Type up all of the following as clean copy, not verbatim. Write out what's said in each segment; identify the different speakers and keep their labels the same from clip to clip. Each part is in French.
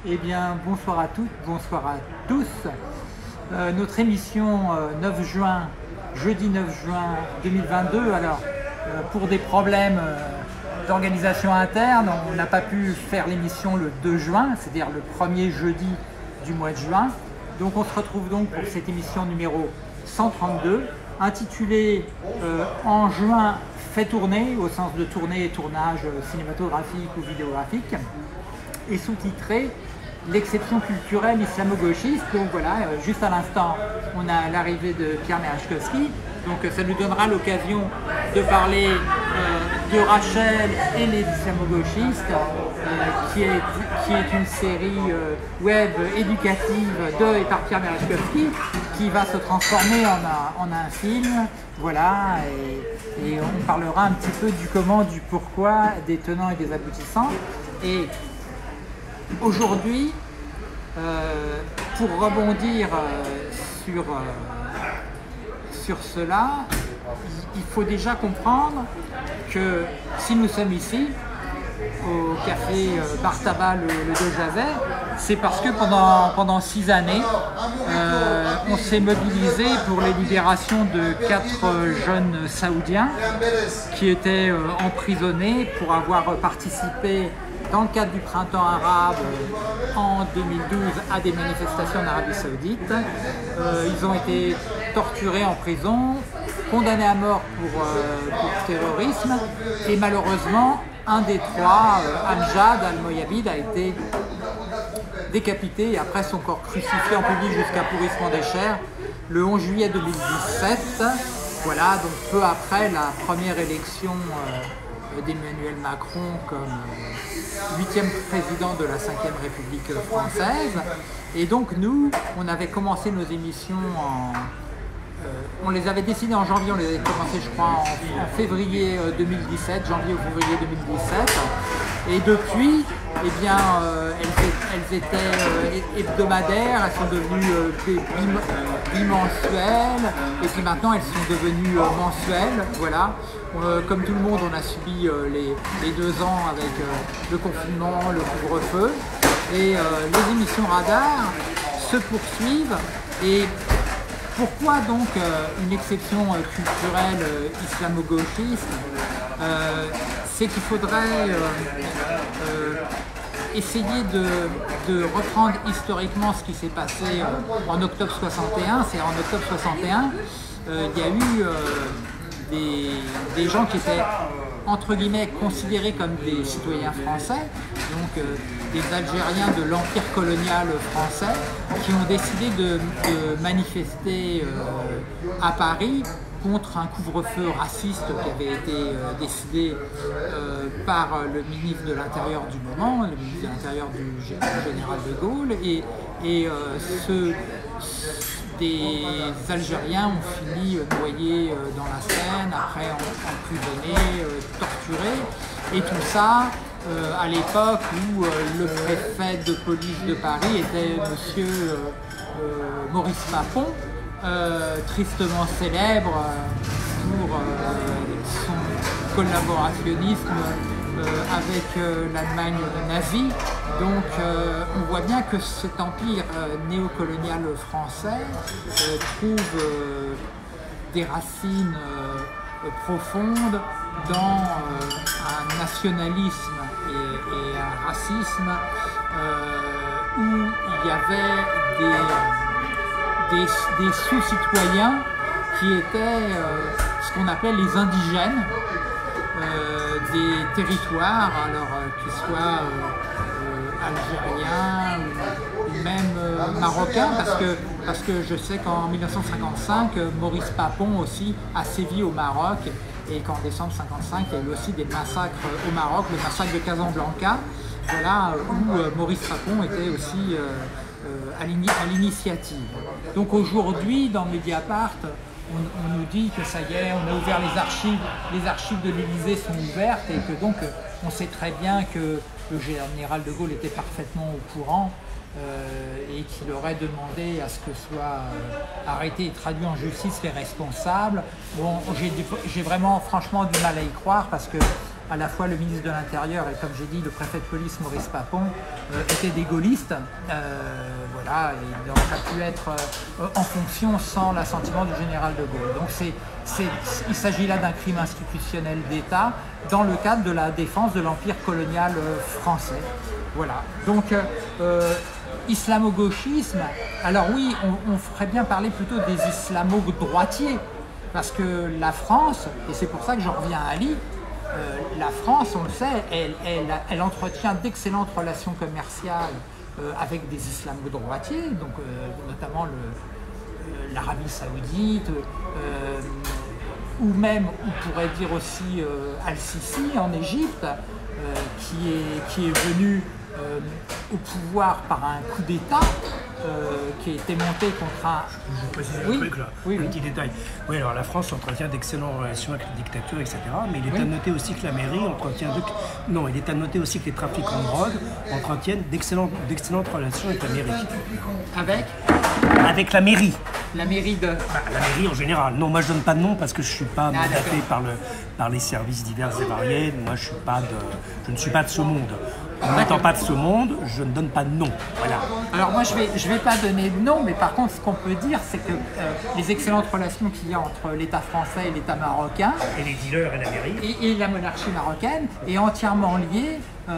Speaker 1: Eh bien, bonsoir à toutes, bonsoir à tous. Notre émission 9 juin, jeudi 9 juin 2022. Alors, pour des problèmes d'organisation interne, on n'a pas pu faire l'émission le 2 juin, c'est-à-dire le premier jeudi du mois de juin. Donc, on se retrouve donc pour cette émission numéro 132, intitulée En juin fait tourner, au sens de tournée et tournage cinématographique ou vidéographique, et sous-titrée L'exception culturelle islamo-gauchiste. Donc voilà, juste à l'instant, on a l'arrivée de Pierre Merechkowski. Donc ça nous donnera l'occasion de parler de Rachel et les islamo-gauchistes, qui est une série web éducative de et par Pierre Merechkowski, qui va se transformer en un film. Voilà, et on parlera un petit peu du comment, du pourquoi, des tenants et des aboutissants. Et aujourd'hui, pour rebondir sur cela, il faut déjà comprendre que si nous sommes ici, au café Bar Tabac le 2 Jazet, c'est parce que pendant 6 années, on s'est mobilisé pour les libérations de 4 jeunes saoudiens qui étaient emprisonnés pour avoir participé dans le cadre du printemps arabe en 2012 à des manifestations en Arabie Saoudite. Ils ont été torturés en prison, condamnés à mort pour terrorisme, et malheureusement, un des trois, Amjad Al-Moyabid, a été décapité et après son corps crucifié en public jusqu'à pourrissement des chairs le 11 juillet 2017. Voilà, donc peu après la première élection d'Emmanuel Macron comme 8e président de la 5e République française. Et donc nous, on avait commencé nos émissions on les avait décidées en janvier, on les avait commencées je crois en février 2017, janvier ou février 2017. Et depuis, eh bien, elles étaient hebdomadaires, elles sont devenues bimensuelles, et puis maintenant elles sont devenues mensuelles. Voilà. Comme tout le monde, on a subi les 2 ans avec le confinement, le couvre-feu, et les émissions radar se poursuivent. Et pourquoi donc une exception culturelle islamo-gauchiste? C'est qu'il faudrait essayer de reprendre historiquement ce qui s'est passé en octobre 61. C'est en octobre 61, il y a eu des gens qui étaient entre guillemets considérés comme des citoyens français, donc des Algériens de l'empire colonial français, qui ont décidé de manifester à Paris contre un couvre-feu raciste qui avait été décidé par le ministre de l'Intérieur du moment, le ministre de l'Intérieur du général de Gaulle, et des Algériens ont fini noyés dans la Seine, après emprisonnés, torturés, et tout ça à l'époque où le préfet de police de Paris était monsieur Maurice Papon, tristement célèbre pour son collaborationnisme avec l'Allemagne nazie. Donc on voit bien que cet empire néocolonial français trouve des racines profondes dans un nationalisme et un racisme où il y avait des sous-citoyens qui étaient ce qu'on appelle les indigènes des territoires, alors qu'ils soient algériens ou même marocains, parce que je sais qu'en 1955, Maurice Papon aussi a sévi au Maroc, et qu'en décembre 1955, il y a eu aussi des massacres au Maroc, le massacre de Casablanca, voilà, où Maurice Papon était aussi à l'initiative. Donc aujourd'hui, dans Mediapart, on nous dit que ça y est, on a ouvert les archives de l'Élysée sont ouvertes, et que donc on sait très bien que le général de Gaulle était parfaitement au courant et qu'il aurait demandé à ce que soient arrêtés et traduits en justice les responsables. Bon, j'ai vraiment franchement du mal à y croire, parce que à la fois le ministre de l'Intérieur et, comme j'ai dit, le préfet de police Maurice Papon étaient des gaullistes. Voilà, et il n'aurait pas pu être en fonction sans l'assentiment du général de Gaulle. Donc il s'agit là d'un crime institutionnel d'État dans le cadre de la défense de l'empire colonial français. Voilà. Donc islamo-gauchisme, alors oui, on ferait bien parler plutôt des islamo-droitiers, parce que la France, et c'est pour ça que j'en reviens à Ali, la France, on le sait, elle entretient d'excellentes relations commerciales avec des islamo-droitiers, donc notamment l'Arabie Saoudite, ou même, on pourrait dire aussi Al-Sisi en Égypte, qui est venu au pouvoir par un coup d'État qui a été monté contre un...
Speaker 2: Je précise un truc là, un petit détail. Oui, alors la France entretient d'excellentes relations avec les dictatures, etc. Mais il est à noter aussi que la mairie entretient... Non, il est à noter aussi que les trafiquants de drogue entretiennent d'excellentes relations avec la mairie. Avec la mairie.
Speaker 1: La mairie de...
Speaker 2: La mairie en général. Non, moi je donne pas de nom parce que je suis pas mandaté par les services divers et variés. Moi je ne suis pas de ce monde. N'étant pas de ce monde, je ne donne pas de nom. Voilà.
Speaker 1: Alors moi je vais pas donner de nom, mais par contre ce qu'on peut dire c'est que les excellentes relations qu'il y a entre l'État français et l'État marocain,
Speaker 2: et les dealers et la mairie,
Speaker 1: et la monarchie marocaine, est entièrement liée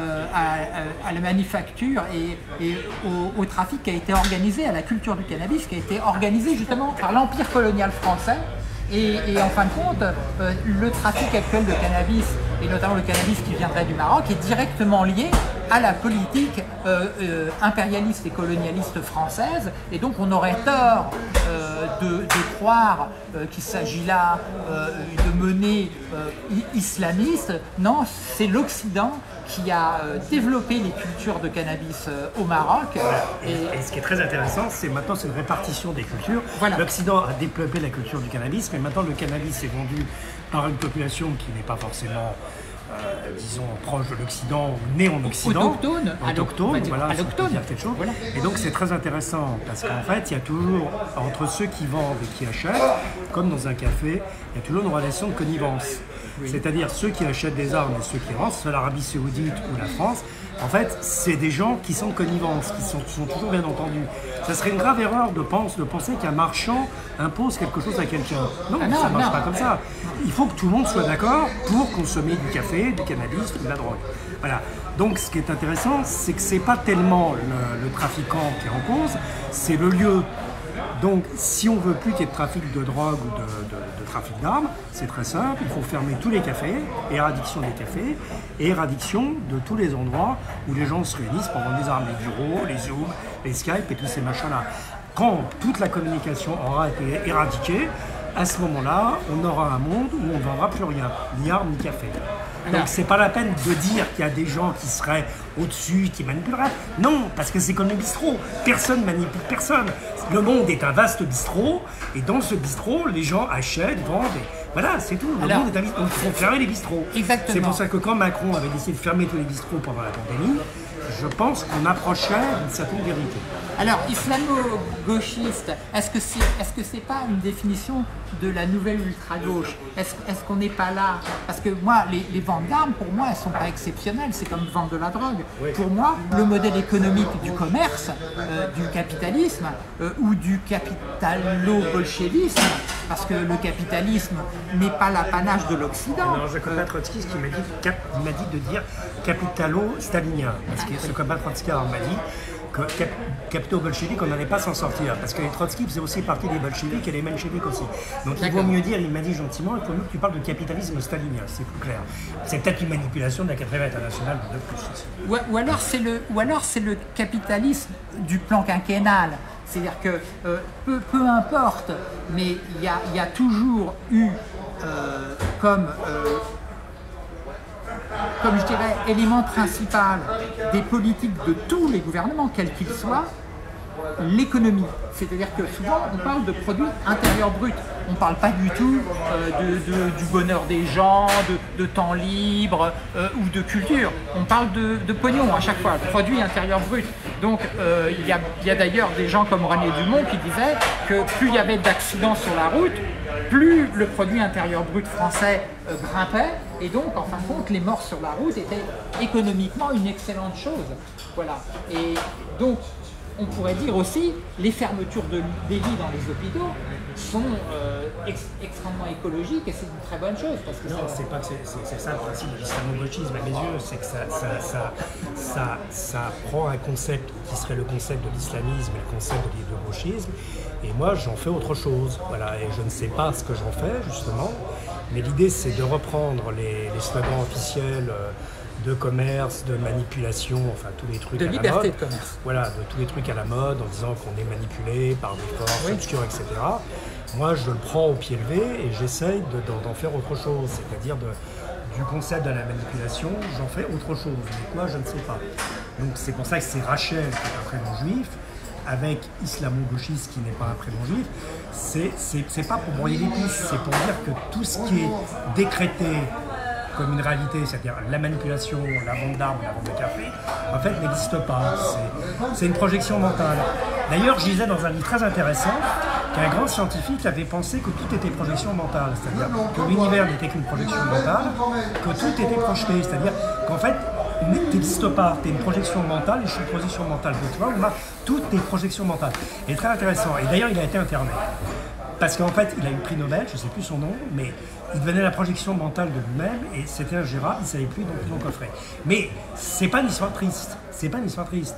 Speaker 1: à la manufacture et au trafic qui a été organisé, à la culture du cannabis qui a été organisée justement par l'empire colonial français. Et en fin de compte, le trafic actuel de cannabis, et notamment le cannabis qui viendrait du Maroc, est directement lié à la politique impérialiste et colonialiste française. Et donc on aurait tort de croire qu'il s'agit là de menées islamistes. Non, c'est l'Occident qui a développé les cultures de cannabis au Maroc.
Speaker 2: Et ce qui est très intéressant, c'est maintenant c'est une répartition des cultures.
Speaker 1: Voilà.
Speaker 2: L'Occident a développé la culture du cannabis, mais maintenant le cannabis est vendu par une population qui n'est pas forcément, disons, proche de l'Occident ou née en Occident. Autochtone, voilà, ça peut dire quelque chose. Voilà. Et donc c'est très intéressant parce qu'en fait, il y a toujours, entre ceux qui vendent et qui achètent, comme dans un café, il y a toujours une relation de connivence. Oui. C'est-à-dire ceux qui achètent des armes et ceux qui vendent, soit l'Arabie Saoudite ou la France, en fait, c'est des gens qui sont de connivence, qui sont toujours bien entendus. Ça serait une grave erreur de penser qu'un marchand impose quelque chose à quelqu'un. Non, ça ne marche pas comme ça. Il faut que tout le monde soit d'accord pour consommer du café, du cannabis ou de la drogue. Voilà. Donc ce qui est intéressant, c'est que ce n'est pas tellement le trafiquant qui est en cause, c'est le lieu. Donc, si on ne veut plus qu'il y ait de trafic de drogue ou de trafic d'armes, c'est très simple, il faut fermer tous les cafés, éradiction des cafés, et éradiction de tous les endroits où les gens se réunissent pour vendre des armes, les bureaux, les Zooms, les Skype et tous ces machins-là. Quand toute la communication aura été éradiquée, à ce moment-là, on aura un monde où on ne vendra plus rien, ni armes, ni café. Donc c'est pas la peine de dire qu'il y a des gens qui seraient au-dessus, qui manipuleraient. Non, parce que c'est comme le bistrot. Personne manipule personne. Le monde est un vaste bistrot, et dans ce bistrot, les gens achètent, vendent, et voilà, c'est tout. Le monde est un bistrot. Donc il faut fermer les bistrots.
Speaker 1: Exactement.
Speaker 2: C'est pour ça que quand Macron avait décidé de fermer tous les bistrots pendant la pandémie, je pense qu'on approchait d'une certaine vérité.
Speaker 1: Alors, islamo-gauchiste, est-ce que c'est pas une définition de la nouvelle ultra-gauche? Est-ce qu'on n'est pas là? Parce que moi, les ventes d'armes, pour moi, elles ne sont pas exceptionnelles. C'est comme vendre de la drogue. Oui. Pour moi, le modèle économique du commerce, du capitalisme ou du capitalo-bolchevisme, parce que le capitalisme n'est pas l'apanage de l'Occident.
Speaker 2: Non, je connais Trotsky, ce qui m'a dit de dire capitalo-stalinien. Parce que ce combat Trotsky m'a dit que capitaux-bolcheviques, on n'allait pas s'en sortir. Parce que les Trotsky faisaient aussi partie des bolcheviques et les mencheviks aussi. Donc il vaut mieux dire, il m'a dit gentiment, il faut mieux que tu parles de capitalisme stalinien, c'est plus clair. C'est peut-être une manipulation de la 4ème internationale de plus.
Speaker 1: Ou alors c'est le capitalisme du plan quinquennal. C'est-à-dire que peu importe, mais il y a toujours eu comme je dirais, élément principal des politiques de tous les gouvernements, quels qu'ils soient, l'économie. C'est-à-dire que souvent, on parle de produit intérieur brut. On ne parle pas du tout du bonheur des gens, de temps libre ou de culture. On parle de pognon à chaque fois, produit intérieur brut. Donc, il y a d'ailleurs des gens comme René Dumont qui disaient que plus il y avait d'accidents sur la route, plus le produit intérieur brut français grimpait Et donc, en fin de compte, les morts sur la route étaient économiquement une excellente chose. Voilà. Et donc, on pourrait dire aussi, les fermetures des lits dans les hôpitaux sont extrêmement écologiques et c'est une très bonne chose. Parce que
Speaker 2: non, c'est pas que c'est ça le principe de l'islamo-gauchisme à mes yeux, c'est que ça prend un concept qui serait le concept de l'islamisme et le concept de l'idéologisme, et moi j'en fais autre chose. Voilà, et je ne sais pas ce que j'en fais justement, mais l'idée c'est de reprendre les slogans officiels de commerce, de manipulation, enfin tous les trucs
Speaker 1: de
Speaker 2: à la mode.
Speaker 1: De liberté de commerce.
Speaker 2: Voilà, de tous les trucs à la mode en disant qu'on est manipulé par des forces obscures, etc. Moi, je le prends au pied levé et j'essaye d'en faire autre chose. C'est-à-dire du concept de la manipulation, j'en fais autre chose. Mais quoi, je ne sais pas. Donc c'est pour ça que c'est Rachel qui est un prénom juif, avec islamo-gauchiste qui n'est pas un prénom juif. C'est pas pour broyer les pistes, c'est pour dire que tout ce qui est décrété comme une réalité, c'est-à-dire la manipulation, la vente d'armes, la vente de café, en fait n'existe pas. C'est une projection mentale. D'ailleurs, je lisais dans un livre très intéressant qu'un grand scientifique avait pensé que tout était projection mentale, c'est-à-dire que l'univers n'était qu'une projection mentale, que tout était projeté, c'est-à-dire qu'en fait, tu n'existes pas, tu es une projection mentale, et je suis une projection mentale de toi, tout est projection mentale. Et très intéressant. Et d'ailleurs, il a été interné. Parce qu'en fait, il a eu le prix Nobel, je ne sais plus son nom, mais il devenait la projection mentale de lui-même et c'était ingérable, il ne savait plus, donc il l'ont coffré. Mais c'est pas une histoire triste, c'est pas une histoire triste.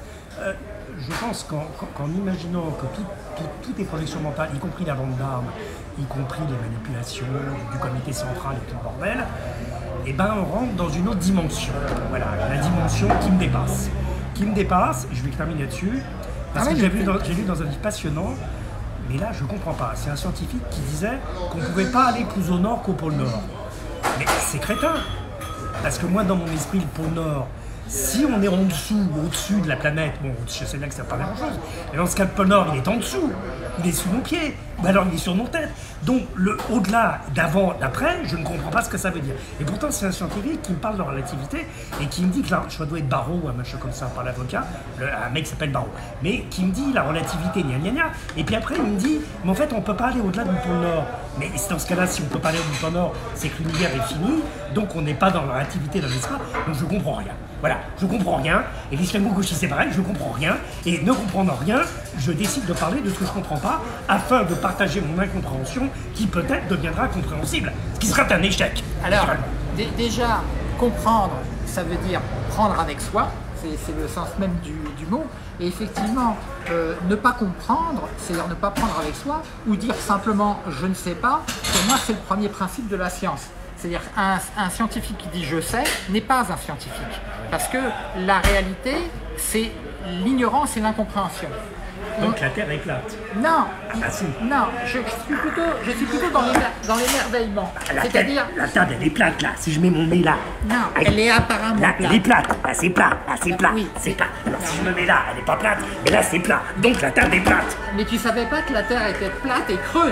Speaker 2: Je pense qu'en imaginant que tout est projection mentale, y compris la vente d'armes, y compris les manipulations du comité central et tout le bordel, eh ben on rentre dans une autre dimension. Voilà, la dimension qui me dépasse. Qui me dépasse, et je vais terminer là-dessus, parce que j'ai lu dans un livre passionnant. Mais là, je ne comprends pas. C'est un scientifique qui disait qu'on ne pouvait pas aller plus au nord qu'au pôle nord. Mais c'est crétin. Parce que moi, dans mon esprit, le pôle nord, si on est en dessous ou au-dessus de la planète, bon, je sais bien que ça ne veut pas la même chose, mais dans ce cas, le pôle nord, il est en dessous. Il est sous mon pied. Ou alors, il est sur mon tête. Donc, au-delà, d'avant, d'après, je ne comprends pas ce que ça veut dire. Et pourtant, c'est un scientifique qui me parle de relativité et qui me dit que là, je dois être Barreau ou un machin comme ça par l'avocat, un mec qui s'appelle Barreau, mais qui me dit la relativité, gna gna gna. Et puis après, il me dit, mais en fait, on ne peut pas aller au-delà du pôle Nord. Mais dans ce cas-là, si on ne peut pas aller au pôle Nord, c'est que l'univers est fini, donc on n'est pas dans la relativité, dans l'espace, donc je ne comprends rien. Voilà, je ne comprends rien. Et l'islamo-gauchisme, c'est pareil, je ne comprends rien. Et ne comprenant rien, je décide de parler de ce que je ne comprends pas, afin de partager mon incompréhension qui peut-être deviendra compréhensible, ce qui sera un échec.
Speaker 1: Alors, déjà, comprendre, ça veut dire prendre avec soi, c'est le sens même du mot, et effectivement, ne pas comprendre, c'est-à-dire ne pas prendre avec soi, ou dire simplement « je ne sais pas », pour moi c'est le premier principe de la science. C'est-à-dire qu'un scientifique qui dit « je sais » n'est pas un scientifique, parce que la réalité, c'est l'ignorance et l'incompréhension.
Speaker 2: Donc la Terre est plate.
Speaker 1: Non,
Speaker 2: ah, si.
Speaker 1: Non, je suis plutôt dans l'émerveillement. C'est-à-dire...
Speaker 2: La Terre, elle est plate, là. Si je mets mon nez là...
Speaker 1: Non, elle est apparemment
Speaker 2: là,
Speaker 1: plate.
Speaker 2: Elle est plate. Là, c'est plat. Là, c'est plat.
Speaker 1: Oui,
Speaker 2: c'est plat. Alors, si je me mets là, elle n'est pas plate. Mais là, c'est plat. Donc la Terre est plate.
Speaker 1: Mais tu savais pas que la Terre était plate et creuse.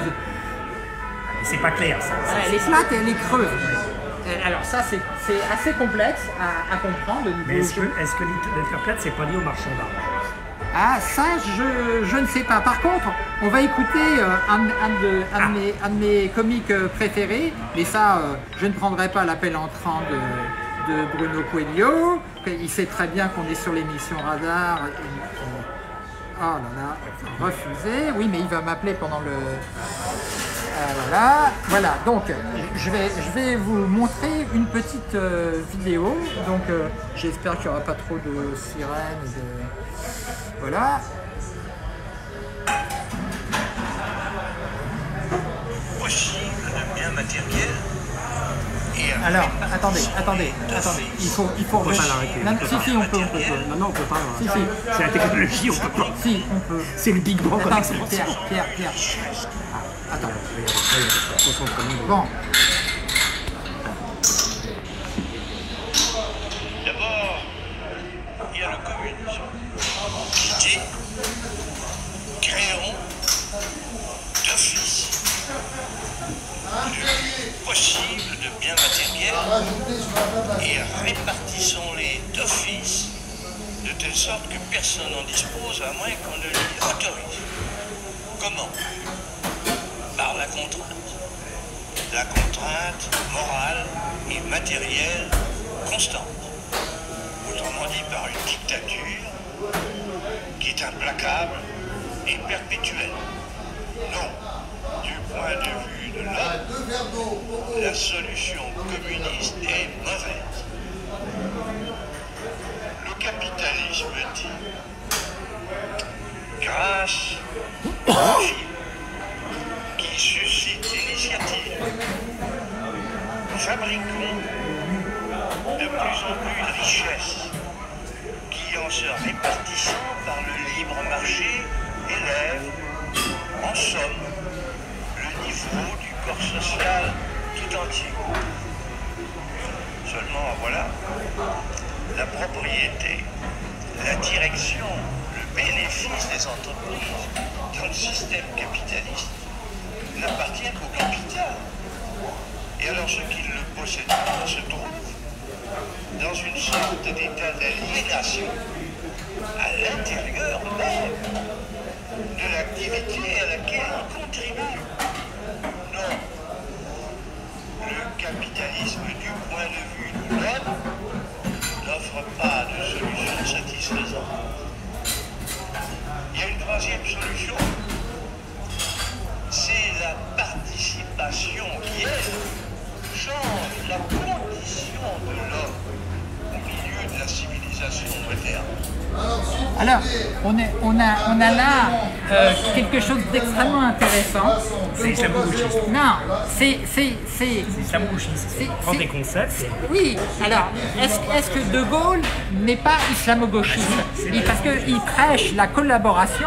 Speaker 2: C'est pas clair, ça.
Speaker 1: Elle est plate et elle est creuse. Alors ça, c'est assez complexe à comprendre.
Speaker 2: Mais est-ce que la Terre plate, c'est pas lié au marchand d'armes?
Speaker 1: Ah, ça, je ne sais pas. Par contre, on va écouter un de mes comiques préférés, mais ça, je ne prendrai pas l'appel entrant de Bruno Coelho. Il sait très bien qu'on est sur l'émission Radar. Oh là là, refusé. Oui, mais il va m'appeler pendant le... Voilà, donc je vais vous montrer une petite vidéo. Donc j'espère qu'il n'y aura pas trop de sirènes. Voilà.
Speaker 3: Possible de bien matériel.
Speaker 1: Alors, attendez. Il faut
Speaker 2: on peut pas l'arrêter.
Speaker 1: Si, on peut.
Speaker 2: Non, on peut pas.
Speaker 1: Si.
Speaker 2: C'est la technologie, on peut pas.
Speaker 1: Si, on peut.
Speaker 2: C'est le Big Bang.
Speaker 1: Attends, Pierre. Attends. Bon.
Speaker 3: D'abord, il y a le communisme qui dit créons d'office le possible de biens matériels et répartissons-les d'office de telle sorte que personne n'en dispose à moins qu'on ne l'y autorise. Comment? Par la contrainte. la contrainte morale et matérielle constante. Autrement dit, par une dictature qui est implacable et perpétuelle. Non, du point de vue de l'homme, la solution communiste est mauvaise. Le capitalisme dit, grâce au profit qui suscite l'initiative, fabriquons de plus en plus de richesses qui, en se répartissant par le libre marché, élèvent, en somme, le niveau du corps social tout entier. Seulement, voilà, la propriété, la direction, le bénéfice des entreprises dans le système capitaliste n'appartient qu'au capital. Et alors ceux qui ne le possèdent pas se trouvent dans une sorte d'état d'aliénation à l'intérieur même de l'activité à laquelle ils contribuent. Non, le capitalisme du point de vue de l'homme n'offre pas de solution satisfaisante. Il y a une troisième solution, c'est la participation qui, elle, change la condition de l'homme au milieu de la civilisation moderne.
Speaker 1: Alors, on a là quelque chose d'extrêmement intéressant.
Speaker 2: C'est islamo-gauchiste.
Speaker 1: Non, c'est
Speaker 2: islamo-gauchiste. Prends des concepts.
Speaker 1: Oui, alors, est-ce que De Gaulle n'est pas islamo-gauchiste? Parce qu'il prêche la collaboration.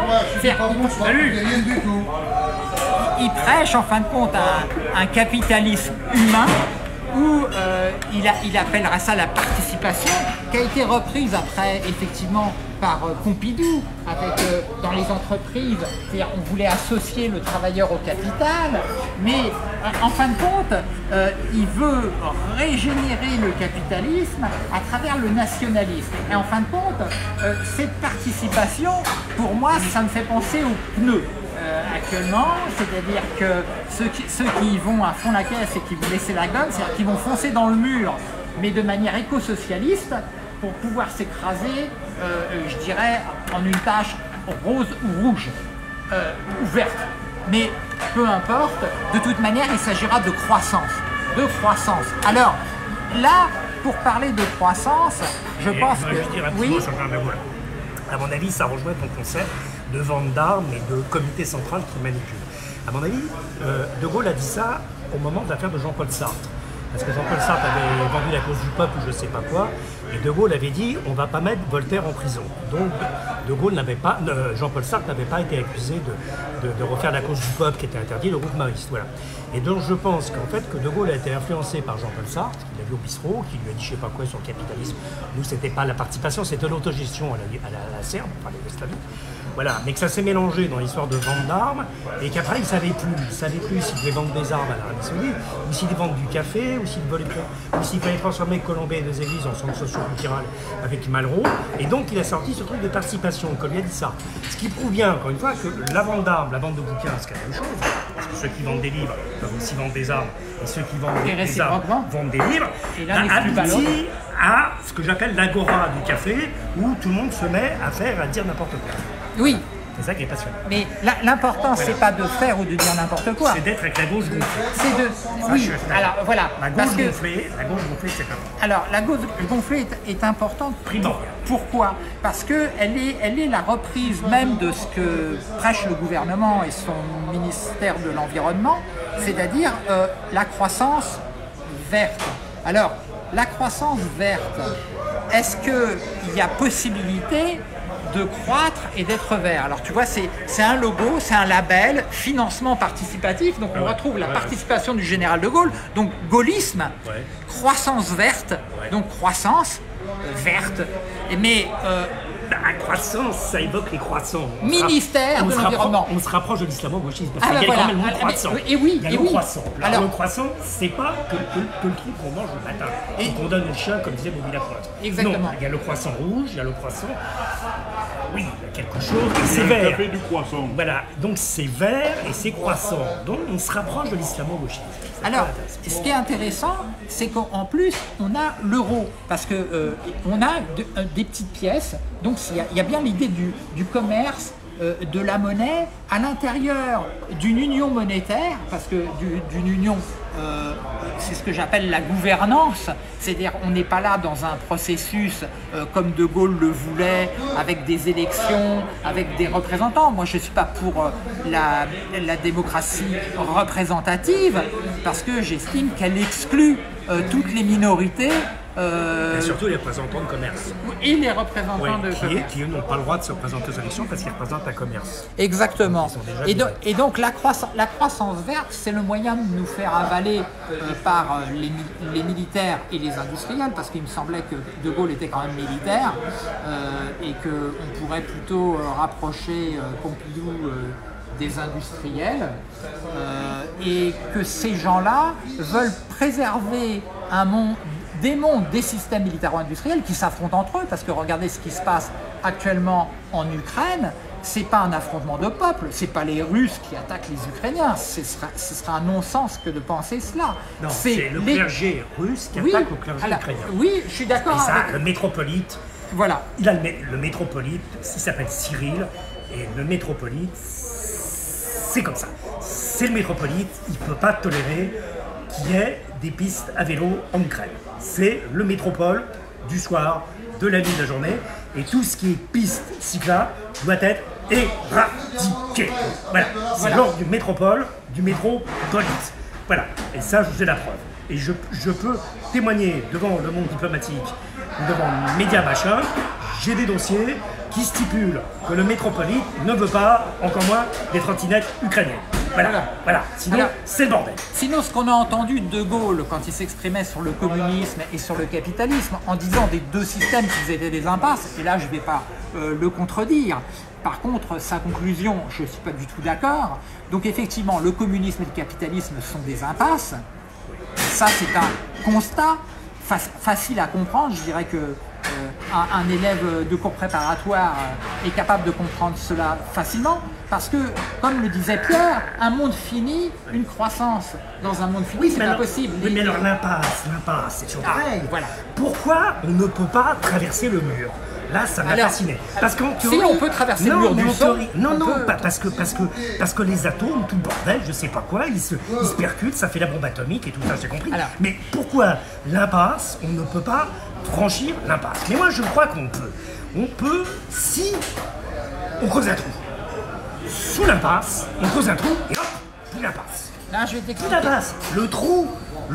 Speaker 1: Il prêche en fin de compte un capitalisme humain où il appellera ça la participation, qui a été reprise après effectivement par Pompidou avec, dans les entreprises, c'est-à-dire on voulait associer le travailleur au capital, mais en fin de compte il veut régénérer le capitalisme à travers le nationalisme. Et en fin de compte cette participation, pour moi, ça me fait penser aux pneus. Actuellement, c'est-à-dire que ceux qui y vont à fond la caisse et qui vont laisser la gomme, c'est-à-dire qu'ils vont foncer dans le mur, mais de manière éco-socialiste, pour pouvoir s'écraser, je dirais, en une tache rose ou rouge, ou verte. Mais peu importe, de toute manière, il s'agira de croissance. Alors, là, pour parler de croissance, je pense que... Oui.
Speaker 2: À mon avis, ça rejoint ton concept de vente d'armes et de comité central qui manipule. À mon avis, De Gaulle a dit ça au moment de l'affaire de Jean-Paul Sartre. Parce que Jean-Paul Sartre avait vendu la cause du peuple ou je ne sais pas quoi, et De Gaulle avait dit on ne va pas mettre Voltaire en prison. Donc Jean-Paul Sartre n'avait pas été accusé de refaire la cause du peuple qui était interdit, le groupe mariste. Voilà. Et donc je pense qu'en fait que De Gaulle a été influencé par Jean-Paul Sartre, qui l'a vu au bistrot, qui lui a dit je ne sais pas quoi sur le capitalisme. Nous, c'était pas la participation, c'était l'autogestion à la serbe, enfin les Yougoslavie. Voilà, mais que ça s'est mélangé dans l'histoire de vente d'armes et qu'après il ne savait plus s'il devait vendre des armes à l'Arabie Saoudite, ou s'il vendait du café, ou s'il fallait transformer Colombey et deux églises en centre socio-culturel avec Malraux. Et donc il a sorti ce truc de participation, comme lui a dit ça. Ce qui prouve bien, encore une fois, que la vente d'armes, la vente de bouquins, c'est la même chose. Parce que ceux qui vendent des livres peuvent aussi vendre des armes, et ceux qui vendent des armes vendent des livres. Aboutit à ce que j'appelle l'agora du café, où tout le monde se met à dire n'importe quoi.
Speaker 1: Oui.
Speaker 2: C'est ça qui est passionnant.
Speaker 1: Mais l'important, c'est pas de faire ou de dire n'importe quoi.
Speaker 2: C'est d'être avec la gauche gonflée.
Speaker 1: C'est de... Oui, alors voilà.
Speaker 2: La gauche gonflée, c'est important.
Speaker 1: Alors, la gauche gonflée est importante. Pourquoi? Parce qu'elle est la reprise même de ce que prêche le gouvernement et son ministère de l'Environnement, c'est-à-dire la croissance verte. Alors, la croissance verte, est-ce qu'il y a possibilité de croître et d'être vert? Alors tu vois, c'est un logo, c'est un label, financement participatif, donc on retrouve la participation du général de Gaulle, donc gaullisme, croissance verte, donc croissance verte, mais
Speaker 2: la croissance, ça évoque les croissants.
Speaker 1: Ministère de l'Environnement.
Speaker 2: On se rapproche de l'islamo-gauchisme, parce qu'il y a quand même le mot croissant.
Speaker 1: Il y a le
Speaker 2: croissant. Alors, le croissant, c'est pas que le truc qu'on mange le matin, et qu'on donne au chien, comme disait Bobby Lapointe.
Speaker 1: Exactement.
Speaker 2: Non, il y a le croissant rouge, il y a le croissant Oui, quelque chose, et c'est vert.
Speaker 4: Café du croissant.
Speaker 2: Voilà, donc c'est vert et c'est croissant. Donc on se rapproche de l'islamo-gauchisme.
Speaker 1: Alors, ce qui est intéressant, c'est qu'en plus, on a l'euro, parce que on a des petites pièces, donc il y a bien l'idée du commerce, de la monnaie à l'intérieur d'une union monétaire, parce que d'une union, c'est ce que j'appelle la gouvernance, c'est-à-dire on n'est pas là dans un processus comme De Gaulle le voulait, avec des élections, avec des représentants. Moi je ne suis pas pour la démocratie représentative, parce que j'estime qu'elle exclut toutes les minorités.
Speaker 2: Et surtout les représentants de commerce.
Speaker 1: Et les représentants de commerce.
Speaker 2: Qui eux n'ont pas le droit de se présenter aux élections parce qu'ils représentent un commerce.
Speaker 1: Exactement. Et donc la croissance verte, c'est le moyen de nous faire avaler par les militaires et les industriels, parce qu'il me semblait que De Gaulle était quand même militaire, et qu'on pourrait plutôt rapprocher Pompidou des industriels, et que ces gens-là veulent préserver des systèmes militaro-industriels qui s'affrontent entre eux, parce que regardez ce qui se passe actuellement en Ukraine, c'est pas un affrontement de peuples, c'est pas les Russes qui attaquent les Ukrainiens, ce serait un non-sens que de penser cela.
Speaker 2: Non, c'est le clergé russe qui attaque le clergé ukrainien.
Speaker 1: Oui, je suis d'accord.
Speaker 2: Et ça, le métropolite,
Speaker 1: voilà.
Speaker 2: Il a le métropolite, il s'appelle Cyril, et le métropolite, c'est comme ça. C'est le métropolite, il ne peut pas tolérer qu'il y ait des pistes à vélo en Ukraine. C'est le métropole du soir, de la nuit, de la journée, et tout ce qui est piste cyclable doit être éradiqué. Voilà, c'est l'ordre du métropole, du métropolite. Voilà, et ça, je vous ai la preuve. Et je peux témoigner devant le monde diplomatique, devant Média Machin, j'ai des dossiers qui stipulent que le métropolite ne veut pas, encore moins, des trottinettes ukrainiennes. Voilà. Sinon, c'est le bordel.
Speaker 1: Sinon, ce qu'on a entendu de Gaulle quand il s'exprimait sur le communisme et sur le capitalisme, en disant des deux systèmes qu'ils étaient des impasses, et là je ne vais pas le contredire. Par contre, sa conclusion, je ne suis pas du tout d'accord. Donc effectivement, le communisme et le capitalisme sont des impasses. Ça, c'est un constat facile à comprendre. Je dirais que un élève de cours préparatoire est capable de comprendre cela facilement, parce que, comme le disait Pierre, un monde fini, une croissance dans un monde fini, c'est impossible.
Speaker 2: Oui, mais alors l'impasse, c'est toujours pareil. Voilà. Pourquoi on ne peut pas traverser le mur ? Là, ça m'a fasciné. Parce qu'en théorie,
Speaker 1: si on peut traverser le mur du son,
Speaker 2: parce que les atomes, tout le bordel, je sais pas quoi, ils se percutent, ça fait la bombe atomique et tout ça, j'ai compris. Alors, mais pourquoi l'impasse, on ne peut pas franchir l'impasse? Mais moi, je crois qu'on peut. On peut si on creuse un trou. Sous l'impasse, on creuse un trou et hop, plus l'impasse.
Speaker 1: Là, je vais t'expliquer.
Speaker 2: Plus l'impasse. Le trou.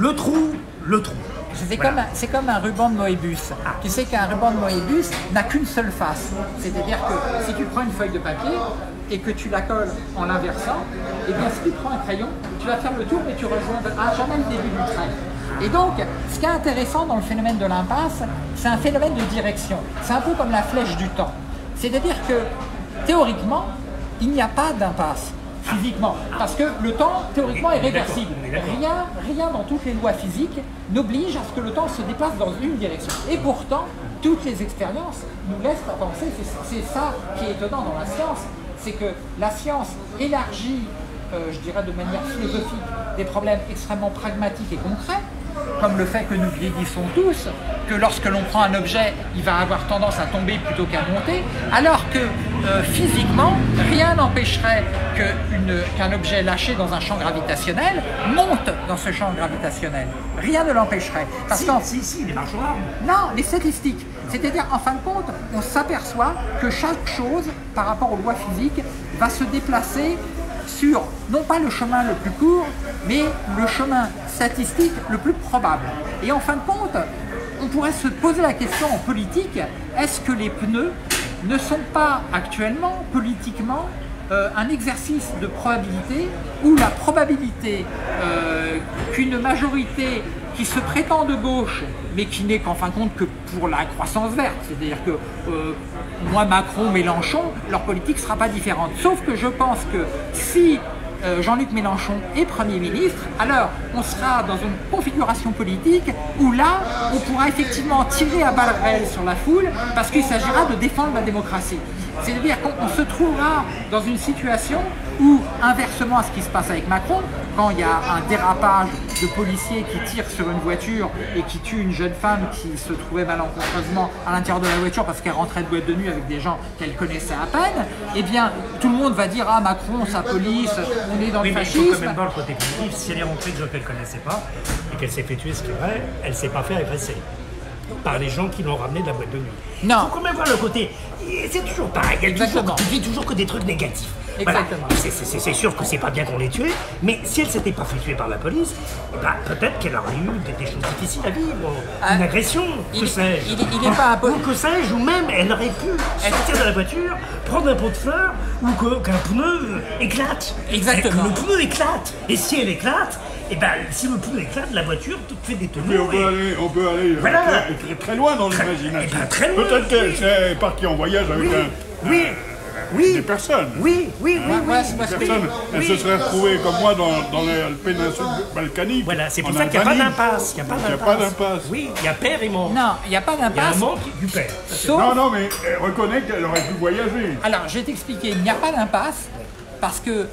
Speaker 1: C'est comme un ruban de Moebius. Tu sais qu'un ruban de Moebius n'a qu'une seule face. C'est-à-dire que si tu prends une feuille de papier et que tu la colles en l'inversant, eh bien si tu prends un crayon, tu vas faire le tour et tu rejoins jamais le début du trait. Et donc, ce qui est intéressant dans le phénomène de l'impasse, c'est un phénomène de direction. C'est un peu comme la flèche du temps. C'est-à-dire que, théoriquement, il n'y a pas d'impasse. Physiquement, parce que le temps théoriquement est réversible. Rien dans toutes les lois physiques n'oblige à ce que le temps se déplace dans une direction. Et pourtant, toutes les expériences nous laissent à penser, c'est ça qui est étonnant dans la science, c'est que la science élargit, je dirais de manière philosophique, des problèmes extrêmement pragmatiques et concrets, comme le fait que nous vieillissons tous, que lorsque l'on prend un objet, il va avoir tendance à tomber plutôt qu'à monter, alors que physiquement, rien n'empêcherait qu'un objet lâché dans un champ gravitationnel monte dans ce champ gravitationnel. Rien ne l'empêcherait.
Speaker 2: Si, les marchoirs.
Speaker 1: Non, les statistiques. C'est-à-dire, en fin de compte, on s'aperçoit que chaque chose, par rapport aux lois physiques, va se déplacer sur, non pas le chemin le plus court, mais le chemin statistique le plus probable. Et en fin de compte, on pourrait se poser la question en politique, est-ce que les pneus ne sont pas actuellement, politiquement, un exercice de probabilité où la probabilité qu'une majorité qui se prétend de gauche, mais qui n'est qu'en fin de compte que pour la croissance verte, c'est-à-dire que moi, Macron, Mélenchon, leur politique ne sera pas différente. Sauf que je pense que si Jean-Luc Mélenchon est Premier ministre, alors on sera dans une configuration politique où là, on pourra effectivement tirer à balles réelles sur la foule parce qu'il s'agira de défendre la démocratie. C'est-à-dire qu'on se trouvera dans une situation où, inversement à ce qui se passe avec Macron, quand il y a un dérapage de policiers qui tirent sur une voiture et qui tuent une jeune femme qui se trouvait malencontreusement à l'intérieur de la voiture parce qu'elle rentrait de boîte de nuit avec des gens qu'elle connaissait à peine, eh bien tout le monde va dire « Ah, Macron, sa police, on est dans le fascisme ».
Speaker 2: Mais il faut quand même voir le côté positif. Si elle est rentrée de gens qu'elle ne connaissait pas et qu'elle s'est fait tuer, ce qui est vrai, elle ne s'est pas fait agresser par les gens qui l'ont ramené de la boîte de nuit.
Speaker 1: Non.
Speaker 2: Il faut quand même voir le côté. C'est toujours pareil, tu dis toujours que des trucs négatifs.
Speaker 1: Exactement.
Speaker 2: Voilà. C'est sûr que c'est pas bien qu'on l'ait tuée, mais si elle s'était pas fait tuer par la police, peut-être qu'elle aurait eu des choses difficiles à vivre, une agression, que sais-je.
Speaker 1: Il est pas un peu...
Speaker 2: Ou que sais-je, ou même elle aurait pu sortir de la voiture, prendre un pot de fleurs, ou qu'un pneu éclate.
Speaker 1: Exactement.
Speaker 2: Et que le pneu éclate. Et si elle éclate, et ben si le pneu éclate, la voiture fait des tonneaux.
Speaker 4: Mais on peut aller très loin dans l'imagination. Peut-être qu'elle s'est partie en voyage avec des personnes.
Speaker 2: Oui.
Speaker 4: Elle se serait retrouvée comme moi dans la péninsule balkanique.
Speaker 2: Voilà, c'est pour ça qu'il n'y a pas d'impasse. Il n'y a
Speaker 4: pas d'impasse.
Speaker 2: Oui, il y a père et manque.
Speaker 1: Non, il n'y a pas d'impasse.
Speaker 2: Il y a un manque du père.
Speaker 4: Non, mais elle reconnaît qu'elle aurait pu voyager.
Speaker 1: Alors, je vais t'expliquer. Il n'y a pas d'impasse parce que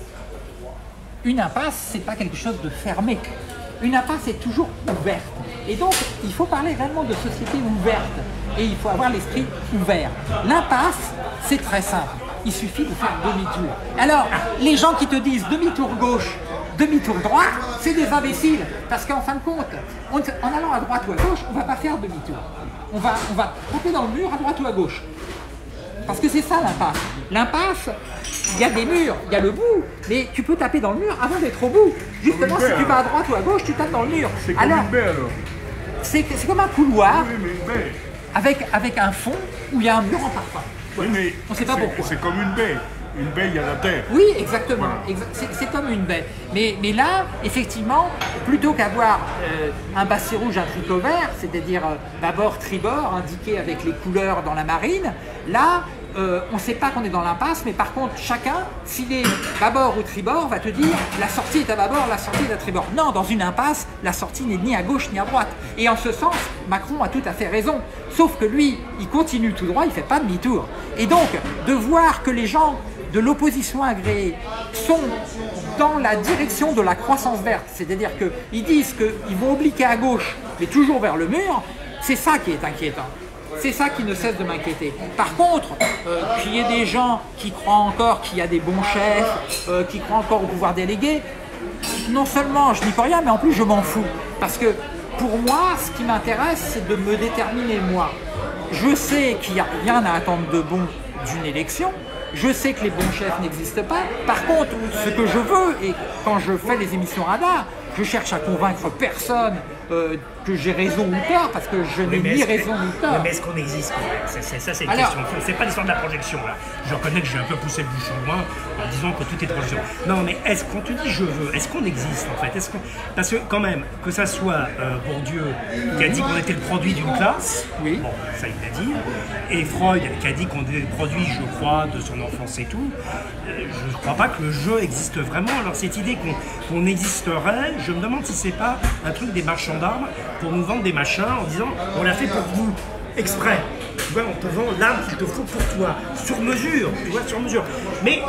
Speaker 1: une impasse, c'est pas quelque chose de fermé. Une impasse est toujours ouverte. Et donc, il faut parler réellement de société ouverte. Et il faut avoir l'esprit ouvert. L'impasse, c'est très simple. Il suffit de faire demi-tour. Alors, les gens qui te disent demi-tour gauche, demi-tour droite, c'est des imbéciles. Parce qu'en fin de compte, en allant à droite ou à gauche, on ne va pas faire demi-tour. On va taper dans le mur à droite ou à gauche. Parce que c'est ça l'impasse. L'impasse, il y a des murs, il y a le bout, mais tu peux taper dans le mur avant d'être au bout. Justement, si tu vas à droite ou à gauche, tu tapes dans le mur.
Speaker 4: C'est comme une baie alors.
Speaker 1: C'est comme un couloir
Speaker 4: Oui, mais une baie.
Speaker 1: avec un fond où il y a un mur en parfum.
Speaker 4: Oui, mais
Speaker 1: on ne sait pas pourquoi.
Speaker 4: C'est comme une baie. Une baie, il y a la terre.
Speaker 1: Oui, exactement.
Speaker 4: Voilà.
Speaker 1: C'est comme une baie. Mais là, effectivement, plutôt qu'avoir un basset rouge, un tricot vert, c'est-à-dire bâbord, tribord, indiqué avec les couleurs dans la marine, là, on ne sait pas qu'on est dans l'impasse, mais par contre, chacun, s'il est bâbord ou tribord, va te dire la sortie est à bâbord, la sortie est à tribord. Non, dans une impasse, la sortie n'est ni à gauche ni à droite. Et en ce sens, Macron a tout à fait raison. Sauf que lui, il continue tout droit, il ne fait pas demi-tour. Et donc, de voir que les gens de l'opposition agréée sont dans la direction de la croissance verte, c'est-à-dire qu'ils disent qu'ils vont obliquer à gauche, mais toujours vers le mur, c'est ça qui est inquiétant. C'est ça qui ne cesse de m'inquiéter. Par contre, qu'il y ait des gens qui croient encore qu'il y a des bons chefs, qui croient encore au pouvoir délégué, non seulement je n'y peux rien, mais en plus je m'en fous. Parce que pour moi, ce qui m'intéresse, c'est de me déterminer moi. Je sais qu'il n'y a rien à attendre de bon d'une élection. Je sais que les bons chefs n'existent pas. Par contre, ce que je veux, et quand je fais les émissions radar, je cherche à convaincre personne que j'ai raison ou tort, parce que je n'ai ni raison ni tort.
Speaker 2: Mais est-ce qu'on existe quand même? Ça, c'est une question. C'est pas l'histoire de la projection, là. Je reconnais que j'ai un peu poussé le bouchon loin en disant que tout est projection. Non, mais quand tu dis je veux, est-ce qu'on existe en fait? Parce que quand même, que ça soit Bourdieu qui a dit qu'on était le produit d'une classe,
Speaker 1: oui.
Speaker 2: Bon, ça il l'a dit, et Freud qui a dit qu'on était le produit, je crois, de son enfance et tout, je ne crois pas que le jeu existe vraiment. Alors cette idée qu'on existerait, je me demande si c'est pas un truc des marchands d'armes pour nous vendre des machins en disant on l'a fait pour vous, exprès. Tu vois, on te vend l'arme qu'il te faut pour toi, sur mesure, tu vois, sur mesure. Mais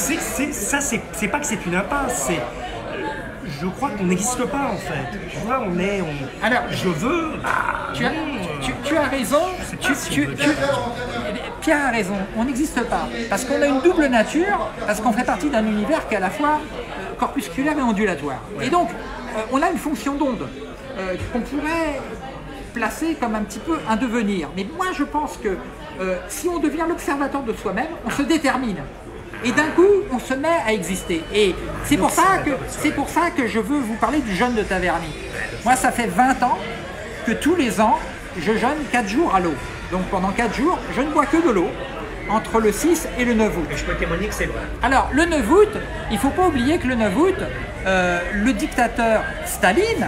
Speaker 2: c'est pas que c'est une impasse, c'est... Je crois qu'on n'existe pas en fait. Tu vois,
Speaker 1: Alors,
Speaker 2: je veux...
Speaker 1: Tu as raison. Pierre a raison. On n'existe pas. Parce qu'on a une double nature, parce qu'on fait partie d'un univers qui est à la fois corpusculaire et ondulatoire. Ouais. Et donc, on a une fonction d'onde qu'on pourrait placer comme un petit peu un devenir. Mais moi, je pense que si on devient l'observateur de soi-même, on se détermine. Et d'un coup, on se met à exister. Et c'est pour ça que je veux vous parler du jeûne de Taverny. Moi, ça fait 20 ans que tous les ans, je jeûne 4 jours à l'eau. Donc pendant 4 jours, je ne bois que de l'eau, entre le 6 et le 9 août.
Speaker 2: Et je peux témoigner que c'est vrai.
Speaker 1: Alors, le 9 août, il ne faut pas oublier que le 9 août, le dictateur Staline,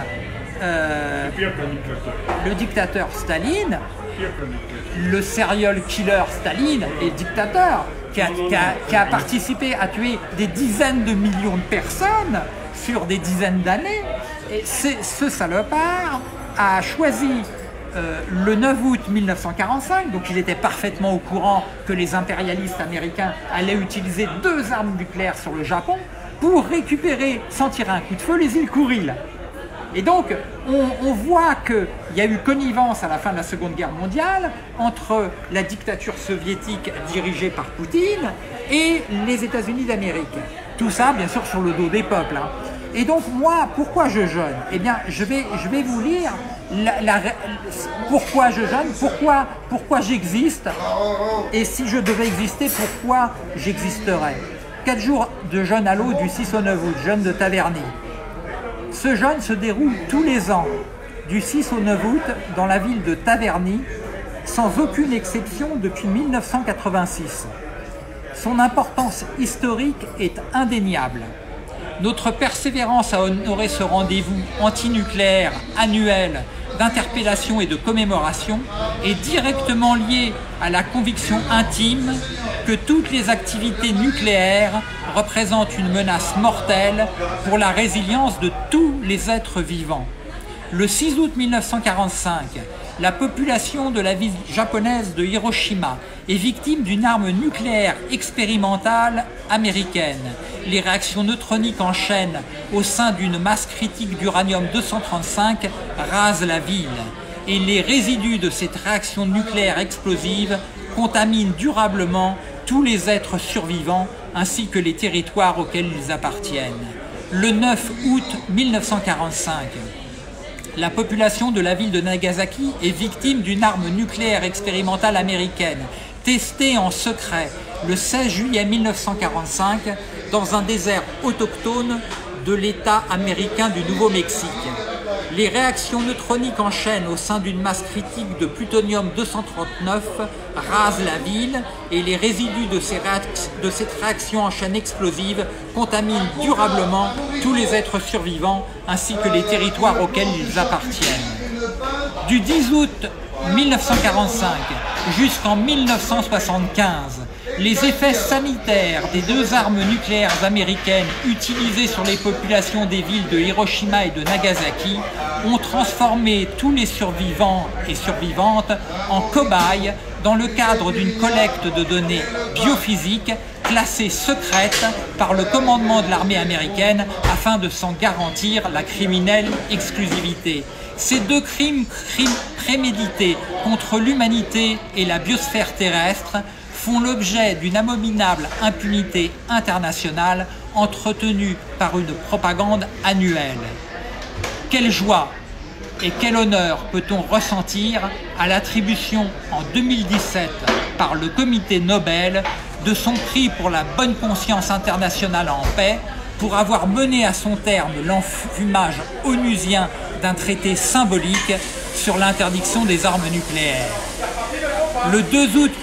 Speaker 1: le serial killer Staline et dictateur, qui a participé à tuer des dizaines de millions de personnes sur des dizaines d'années, et ce salopard a choisi le 9 août 1945, donc il était parfaitement au courant que les impérialistes américains allaient utiliser 2 armes nucléaires sur le Japon pour récupérer, sans tirer un coup de feu, les îles Kouriles. Et donc, on voit qu'il y a eu connivence à la fin de la Seconde Guerre mondiale entre la dictature soviétique dirigée par Poutine et les États-Unis d'Amérique. Tout ça, bien sûr, sur le dos des peuples. Hein. Et donc, moi, pourquoi je jeûne? Eh bien, je vais vous lire pourquoi je jeûne, pourquoi j'existe, et si je devais exister, pourquoi j'existerais. 4 jours de jeûne à l'eau du 6 au 9 août, jeûne de Taverny. Ce jeûne se déroule tous les ans, du 6 au 9 août, dans la ville de Taverny, sans aucune exception depuis 1986. Son importance historique est indéniable. Notre persévérance à honorer ce rendez-vous antinucléaire annuel d'interpellation et de commémoration est directement liée à la conviction intime que toutes les activités nucléaires représentent une menace mortelle pour la résilience de tous les êtres vivants. Le 6 août 1945, la population de la ville japonaise de Hiroshima est victime d'une arme nucléaire expérimentale américaine. Les réactions neutroniques en chaîne au sein d'une masse critique d'uranium-235 rasent la ville. Et les résidus de cette réaction nucléaire explosive contaminent durablement tous les êtres survivants ainsi que les territoires auxquels ils appartiennent. Le 9 août 1945, la population de la ville de Nagasaki est victime d'une arme nucléaire expérimentale américaine, testée en secret le 16 juillet 1945 dans un désert autochtone de l'État américain du Nouveau-Mexique. Les réactions neutroniques en chaîne au sein d'une masse critique de plutonium-239 rasent la ville et les résidus de cette réaction en chaîne explosive contaminent durablement tous les êtres survivants ainsi que les territoires auxquels ils appartiennent. Du 10 août 1945 jusqu'en 1975, les effets sanitaires des 2 armes nucléaires américaines utilisées sur les populations des villes de Hiroshima et de Nagasaki ont transformé tous les survivants et survivantes en cobayes dans le cadre d'une collecte de données biophysiques classées secrètes par le commandement de l'armée américaine afin de s'en garantir la criminelle exclusivité. Ces 2 crimes prémédités contre l'humanité et la biosphère terrestre font l'objet d'une abominable impunité internationale entretenue par une propagande annuelle. Quelle joie et quel honneur peut-on ressentir à l'attribution en 2017 par le Comité Nobel de son prix pour la bonne conscience internationale en paix pour avoir mené à son terme l'enfumage onusien d'un traité symbolique sur l'interdiction des armes nucléaires. Le 2 août